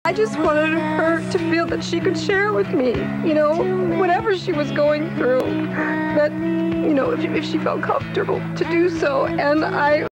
I just wanted her to feel that she could share with me, you know, whatever she was going through, that, you know, if she felt comfortable to do so. And I